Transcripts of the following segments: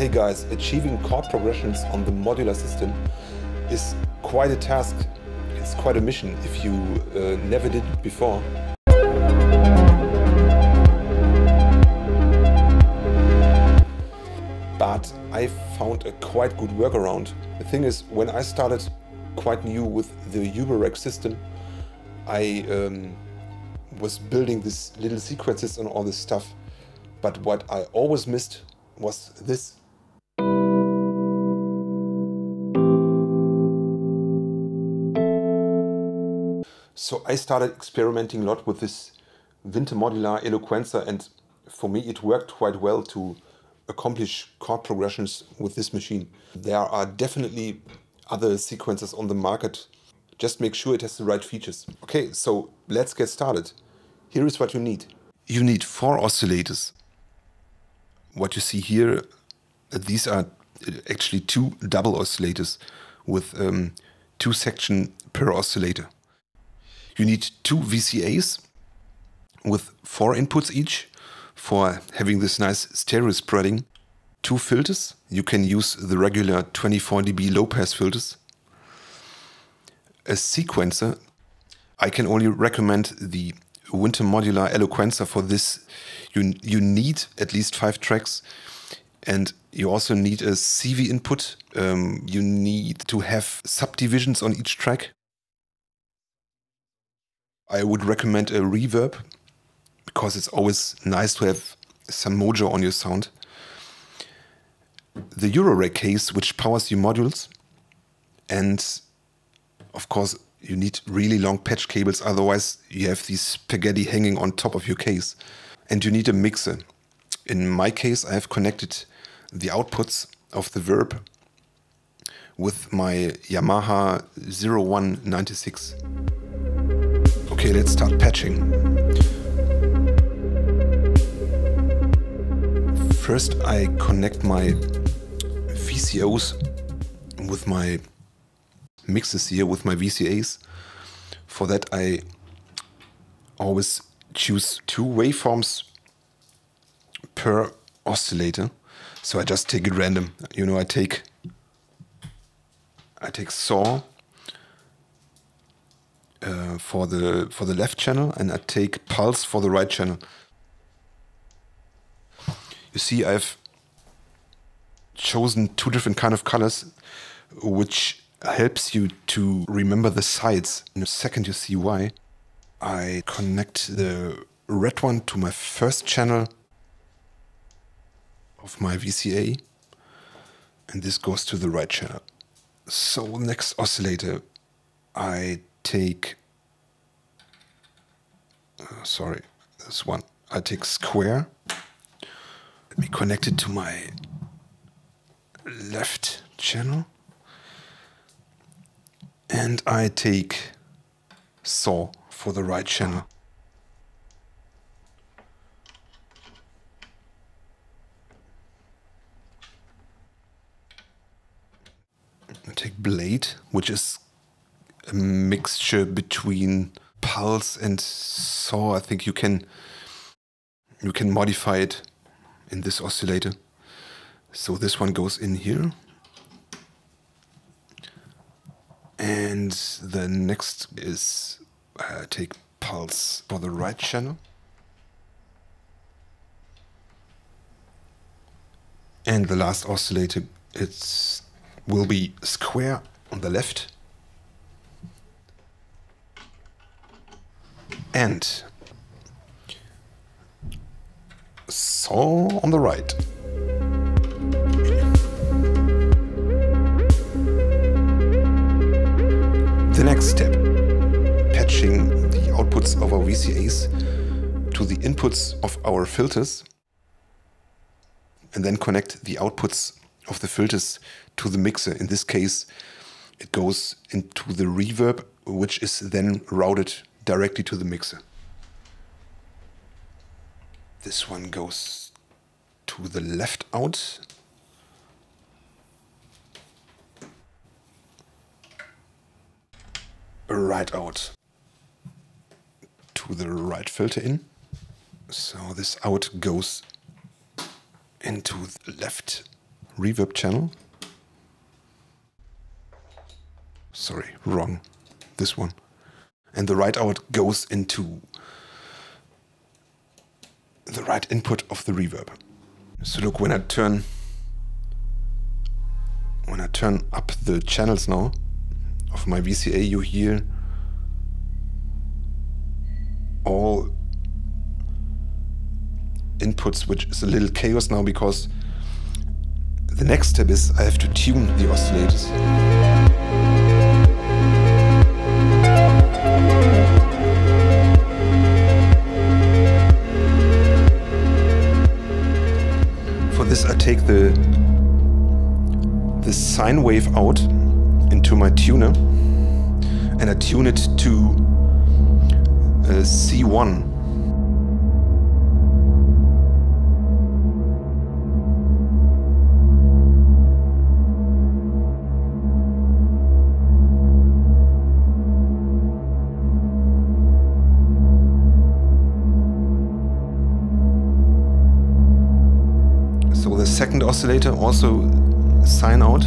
Hey guys, achieving chord progressions on the modular system is quite a task. It's quite a mission if you never did it before. But I found a quite good workaround. The thing is, when I started quite new with the Eurorack system, I was building these little sequences and all this stuff. But what I always missed was this. So I started experimenting a lot with this Winter Modular Eloquenza, and for me it worked quite well to accomplish chord progressions with this machine. There are definitely other sequences on the market. Just make sure it has the right features. Okay, so let's get started. Here is what you need. You need 4 oscillators. What you see here, these are actually 2 double oscillators with 2 sections per oscillator. You need 2 VCAs with 4 inputs each for having this nice stereo spreading. 2 filters. You can use the regular 24 dB low pass filters. A sequencer. I can only recommend the Winter Modular Eloquenza for this. You need at least 5 tracks, and you also need a CV input. You need to have subdivisions on each track. I would recommend a reverb, because it's always nice to have some mojo on your sound. The Eurorack case, which powers your modules, and of course you need really long patch cables, otherwise you have these spaghetti hanging on top of your case. And you need a mixer. In my case, I have connected the outputs of the Verb with my Yamaha 0196. Okay, let's start patching. First I connect my VCOs with my mixes here with my VCAs. For that I always choose 2 waveforms per oscillator. So I just take it random. You know, I take saw for the left channel, and I take pulse for the right channel. You see, I've chosen 2 different kind of colors, which helps you to remember the sides. In a second you see why. I connect the red one to my first channel of my VCA, and this goes to the right channel. So next oscillator I take, this one. I take square. Let me connect it to my left channel. And I take saw for the right channel. I take blade, which is a mixture between pulse and saw. I think you can modify it in this oscillator. So this one goes in here. And the next is take pulse for the right channel. And the last oscillator, it will be square on the left. And saw on the right. The next step, patching the outputs of our VCAs to the inputs of our filters, and then connect the outputs of the filters to the mixer. In this case, it goes into the reverb, which is then routed directly to the mixer. This one goes to the left out. Right out to the right filter in. So this out goes into the left reverb channel. Sorry, wrong. This one. And the right out goes into the right input of the reverb. So look, when I turn up the channels now of my VCA, you hear all inputs, which is a little chaos now, because the next step is I have to tune the oscillators. For this I take the sine wave out into my tuner and I tune it to C1. So the second oscillator also sine out.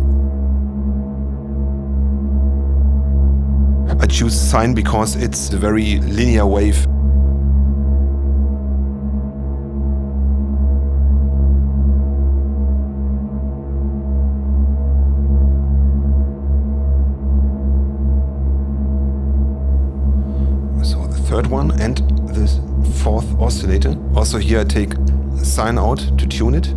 I choose sine because it's a very linear wave. So the third one and the fourth oscillator. Also here I take sine out to tune it.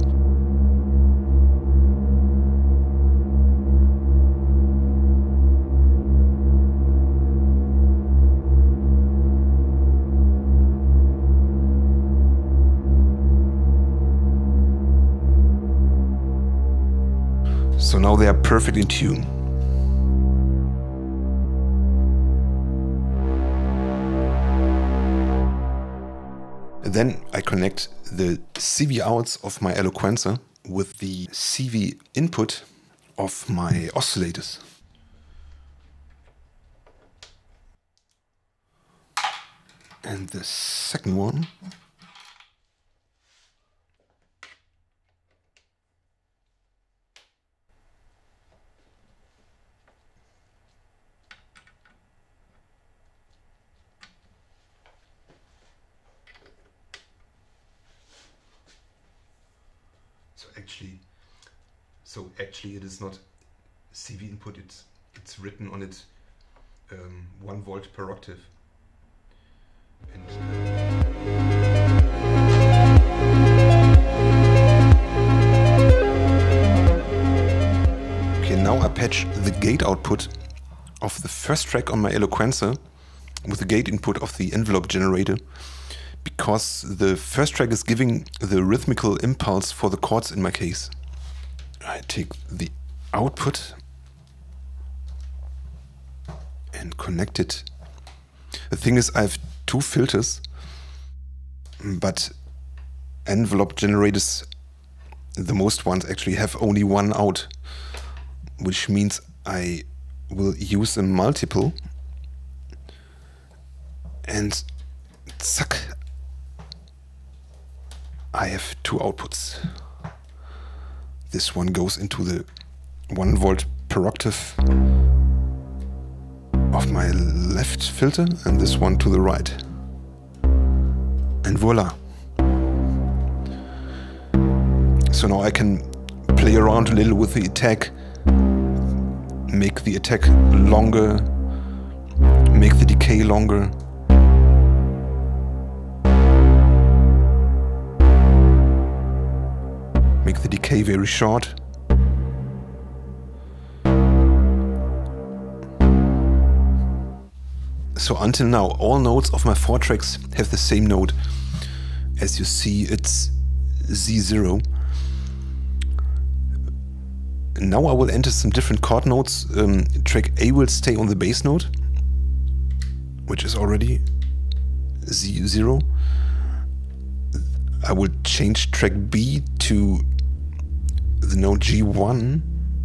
So now they are perfect in tune. Then I connect the CV outs of my Eloquencer with the CV input of my oscillators. And the second one actually it is not CV input, it's written on it 1 volt per octave. And okay, now I patch the gate output of the first track on my Eloquencer with the gate input of the envelope generator, because the first track is giving the rhythmical impulse for the chords in my case. I take the output and connect it. The thing is, I have 2 filters, but envelope generators, the most ones actually have only 1 out, which means I will use a multiple and zack, I have 2 outputs. This one goes into the 1 volt per octave of my left filter and this one to the right. And voila. So now I can play around a little with the attack, make the attack longer, make the decay longer. Make the decay very short. So until now, all notes of my 4 tracks have the same note. As you see, it's Z0. Now I will enter some different chord notes. Track A will stay on the bass note, which is already Z0. I will change track B to the note G1,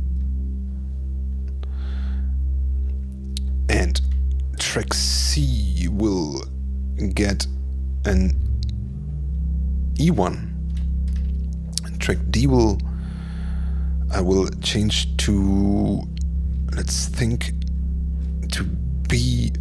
and track C will get an E1, and track D will I will change to, let's think, to B2.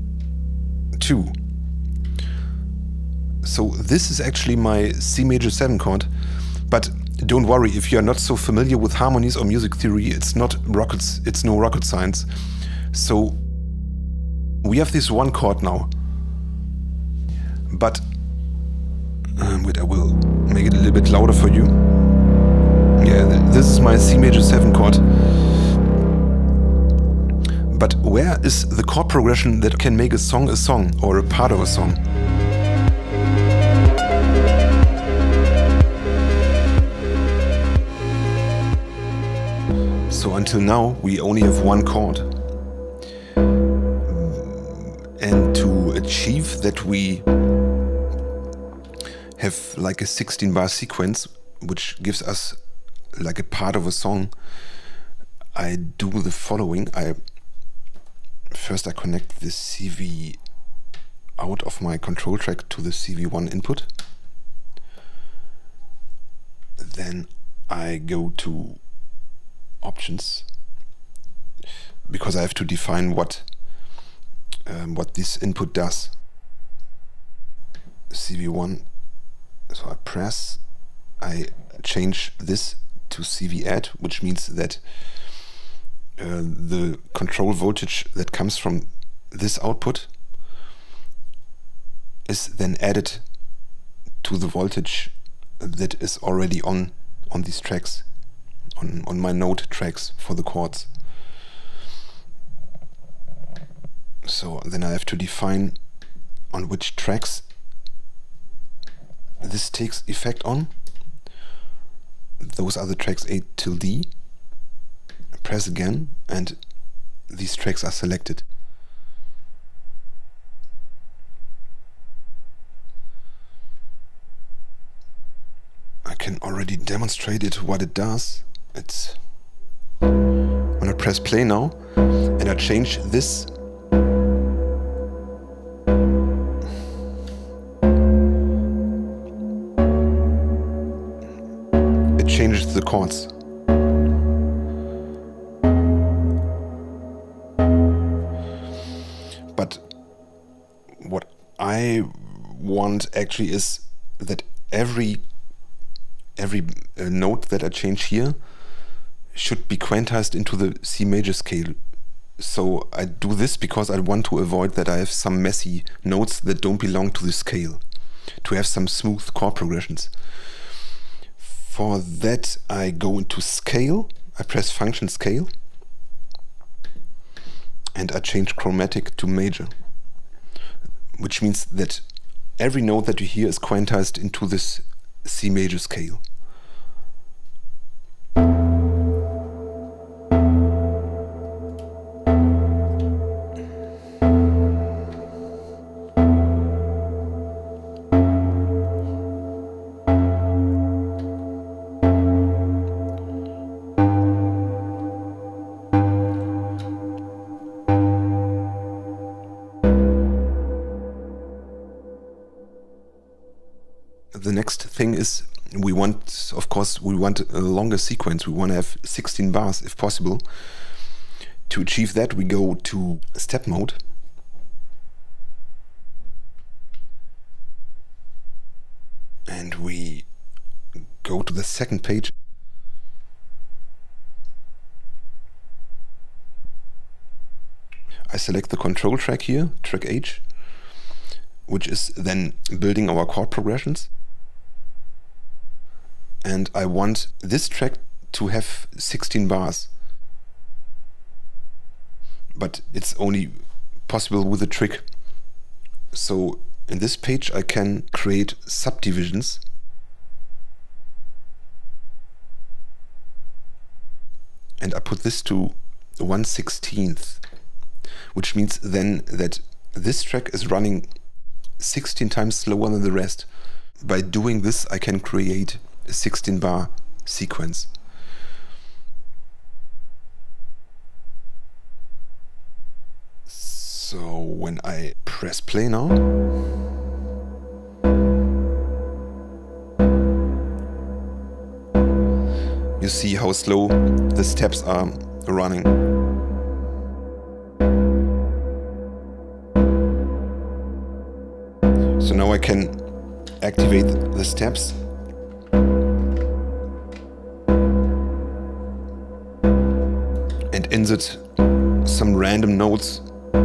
So this is actually my C major 7 chord, but don't worry if you are not so familiar with harmonies or music theory, it's no rocket science. So we have this one chord now, but wait, I will make it a little bit louder for you. Yeah, this is my C major 7 chord. But where is the chord progression that can make a song or a part of a song? So until now we only have one chord. And to achieve that we have like a 16 bar sequence, which gives us like a part of a song, I do the following. First I connect the CV out of my control track to the CV1 input. Then I go to options, because I have to define what this input does. CV1, so I change this to CV add, which means that the control voltage that comes from this output is then added to the voltage that is already on these tracks, on my note tracks for the chords. So then I have to define on which tracks this takes effect on. Those are the tracks A till D. Press again and these tracks are selected. I can already demonstrate it what it does. It's when I press play now and I change this, it changes the chords. But what I want actually is that every note that I change here should be quantized into the C major scale. So I do this because I want to avoid that I have some messy notes that don't belong to the scale, to have some smooth chord progressions. For that I go into scale, I press function scale, and I change chromatic to major, which means that every note that you hear is quantized into this C major scale. The next thing is we want a longer sequence. We want to have 16 bars if possible. To achieve that we go to step mode. And we go to the second page. I select the control track here, track H, which is then building our chord progressions. And I want this track to have 16 bars. But it's only possible with a trick. So in this page I can create subdivisions. And I put this to 1/16, which means then that this track is running 16 times slower than the rest. By doing this I can create a 16 bar sequence. So when I press play now, you see how slow the steps are running. So now I can activate the steps. And insert some random notes.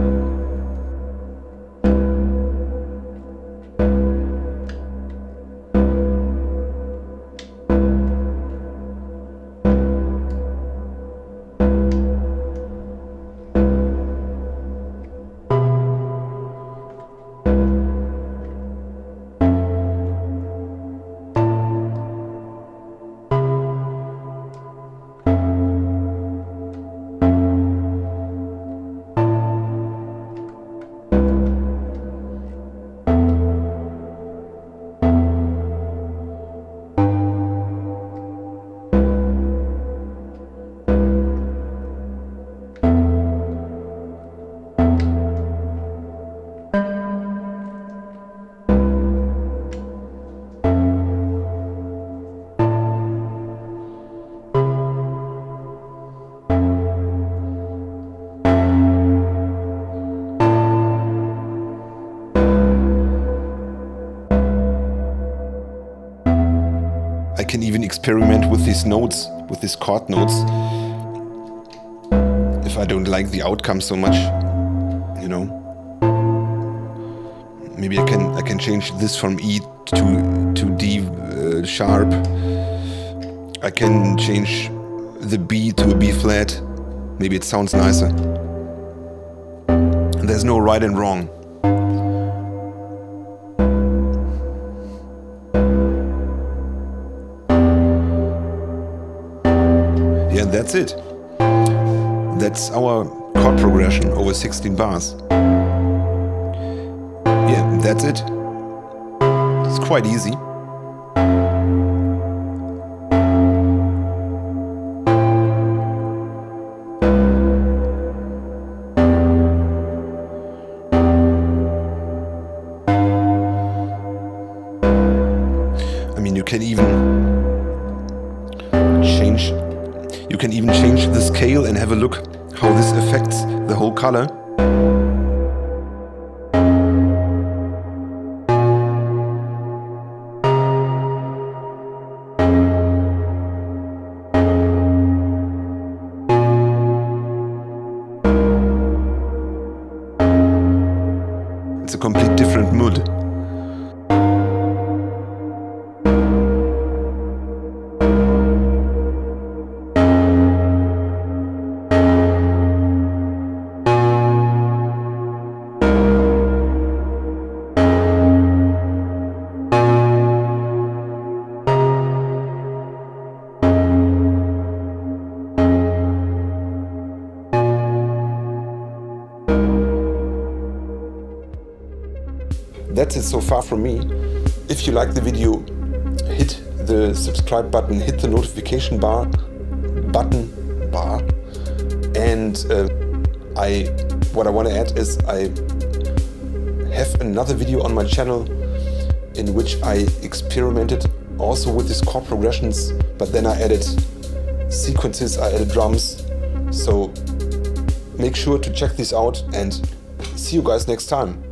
I can even experiment with these notes, with these chord notes, if I don't like the outcome so much, you know. Maybe I can change this from E to D sharp. I can change the B to a B flat. Maybe it sounds nicer. And there's no right and wrong. Yeah, that's it. That's our chord progression over 16 bars. Yeah, that's it. It's quite easy. I mean, you can even change the scale and have a look how this affects the whole color. It's a complete different mood. That's it so far from me. If you like the video, hit the subscribe button, hit the notification button, and what I want to add is I have another video on my channel in which I experimented also with these chord progressions, but then I added sequences, I added drums. So make sure to check these out and see you guys next time.